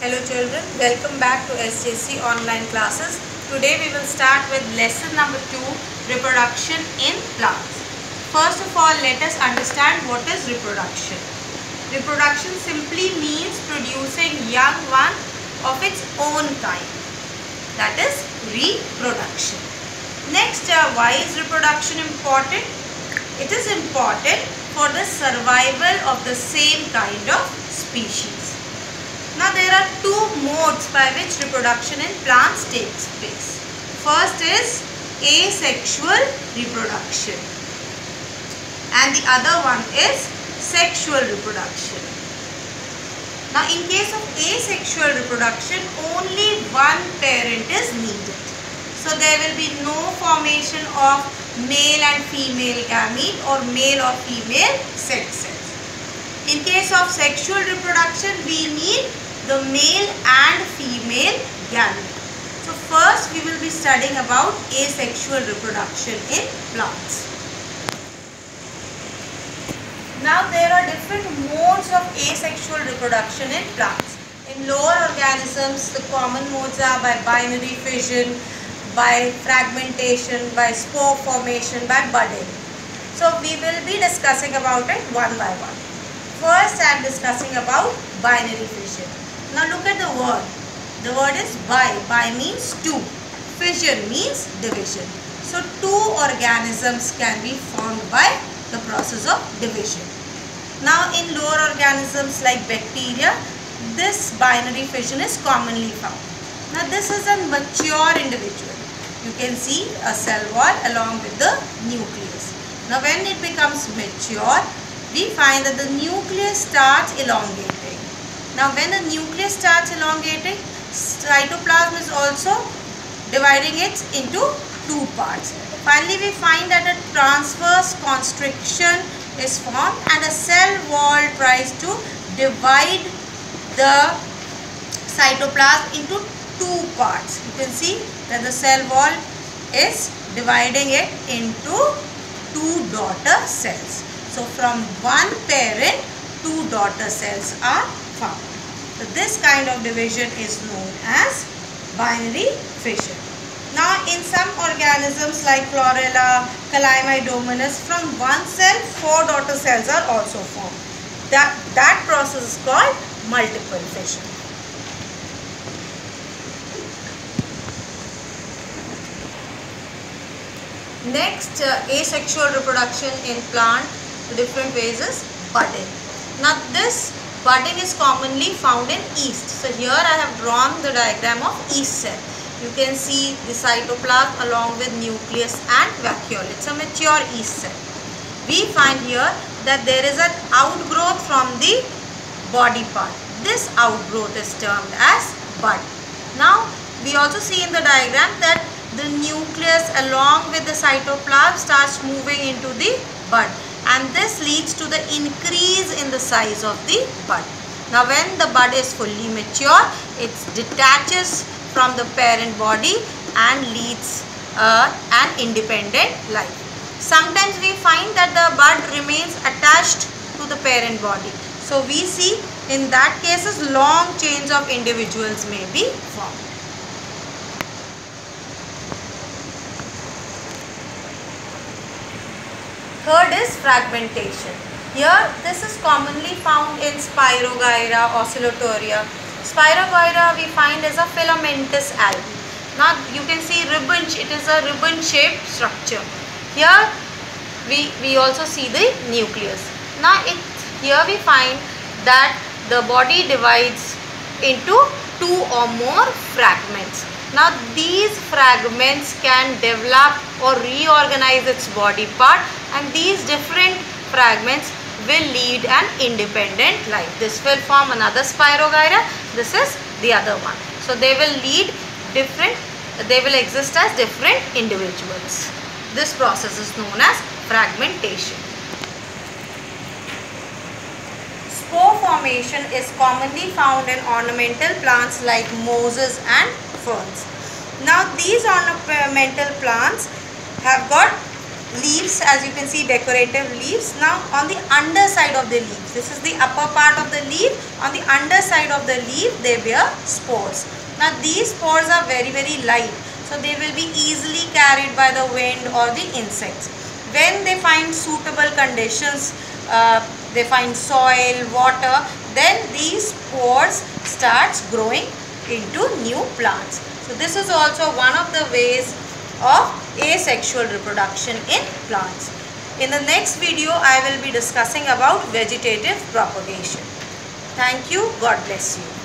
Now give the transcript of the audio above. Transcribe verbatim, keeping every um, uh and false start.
Hello children, welcome back to S J C online classes. Today we will start with lesson number two, reproduction in plants. First of all, let us understand what is reproduction. Reproduction simply means producing young one of its own kind. That is reproduction. Next, uh, why is reproduction important? It is important for the survival of the same kind of species. Now there are two modes by which reproduction in plants takes place. First is asexual reproduction and the other one is sexual reproduction. Now in case of asexual reproduction, only one parent is needed. So there will be no formation of male and female gamete or male or female sex cells. In case of sexual reproduction, we need the male and female gamete. So first we will be studying about asexual reproduction in plants. Now there are different modes of asexual reproduction in plants. In lower organisms, the common modes are by binary fission, by fragmentation, by spore formation, by budding. So we will be discussing about it one by one. First I am discussing about binary fission. Now look at the word. The word is bi. Bi means two. Fission means division. So two organisms can be formed by the process of division. Now in lower organisms like bacteria, this binary fission is commonly found. Now this is a mature individual. You can see a cell wall along with the nucleus. Now when it becomes mature, we find that the nucleus starts elongating. Now when the nucleus starts elongating, cytoplasm is also dividing it into two parts. Finally we find that a transverse constriction is formed and a cell wall tries to divide the cytoplasm into two parts. You can see that the cell wall is dividing it into two daughter cells. So from one parent, two daughter cells are found. So this kind of division is known as binary fission. Now in some organisms like Chlorella, Calamidomonas, from one cell, four daughter cells are also formed. That, that process is called multiple fission. Next, uh, asexual reproduction in plant, the different ways is budding. Now this budding is commonly found in yeast. So here I have drawn the diagram of yeast cell. You can see the cytoplasm along with nucleus and vacuole. It's a mature yeast cell. We find here that there is an outgrowth from the body part. This outgrowth is termed as bud. Now we also see in the diagram that the nucleus along with the cytoplasm starts moving into the bud. And this leads to the increase in the size of the bud. Now when the bud is fully mature, it detaches from the parent body and leads uh, an independent life. Sometimes we find that the bud remains attached to the parent body. So we see in that cases long chains of individuals may be formed. Third is fragmentation. Here this is commonly found in Spirogyra, Oscillatoria. Spirogyra we find as a filamentous algae. Now you can see ribbon, it is a ribbon shaped structure. Here we, we also see the nucleus. Now it, here we find that the body divides into two or more fragments. Now these fragments can develop or reorganize its body part, and these different fragments will lead an independent life. This will form another Spirogyra, this is the other one. So they will lead different, they will exist as different individuals. This process is known as fragmentation. Spore formation is commonly found in ornamental plants like mosses and ferns. Now these ornamental plants have got leaves, as you can see, decorative leaves. Now on the underside of the leaves, this is the upper part of the leaf. On the underside of the leaf they bear spores. Now these spores are very very light, so they will be easily carried by the wind or the insects. When they find suitable conditions, uh, they find soil, water, then these spores starts growing into new plants. So this is also one of the ways of asexual reproduction in plants. In the next video, I will be discussing about vegetative propagation. Thank you. God bless you.